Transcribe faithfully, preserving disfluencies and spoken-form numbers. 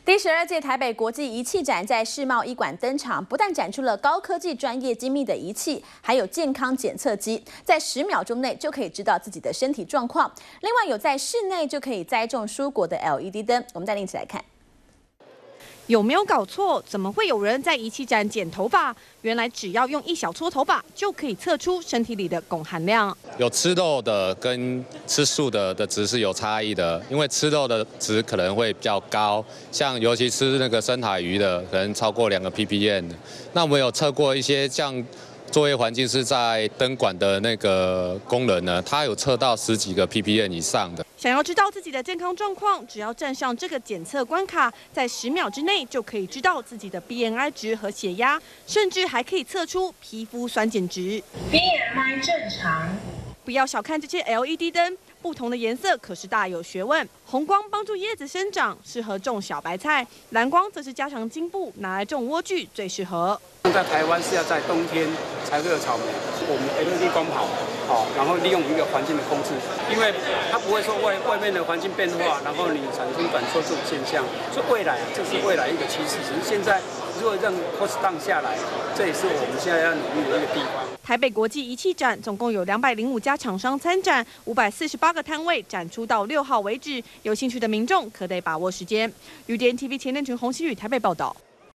第十二届台北国际仪器展在世贸一馆登场，不但展出了高科技、专业、精密的仪器，还有健康检测机，在十秒钟内就可以知道自己的身体状况。另外，有在室内就可以栽种蔬果的 L E D 灯，我们带您一起来看。 有没有搞错？怎么会有人在仪器展剪头发？原来只要用一小撮头发，就可以测出身体里的汞含量。 有吃肉的跟吃素的的值是有差异的，因为吃肉的值可能会比较高，像尤其吃那个深海鱼的，可能超过两个 P P M 的。那我们有测过一些像作业环境是在灯管的那个工人呢，他有测到十几个 P P M 以上的。 想要知道自己的健康状况，只要站上这个检测关卡，在十秒之内就可以知道自己的 B M I 值和血压，甚至还可以测出皮肤酸碱值。 B M I 正常。 不要小看这些 L E D 灯，不同的颜色可是大有学问。红光帮助叶子生长，适合种小白菜；蓝光则是加强茎部，拿来种莴苣最适合。 在台湾是要在冬天才会有草莓，我们 L E D 光跑。 好，然后利用一个环境的控制，因为它不会说外外面的环境变化，然后你产生短缩这种现象。所以未来啊，这是未来一个趋势。只是现在如果让 cost down 下来，这也是我们现在要努力的一个地方。 台北国际仪器展总共有两百零五家厂商参展，五百四十八个摊位展出到六号为止。有兴趣的民众可得把握时间。绿电 T V 前天群洪熙宇台北报道。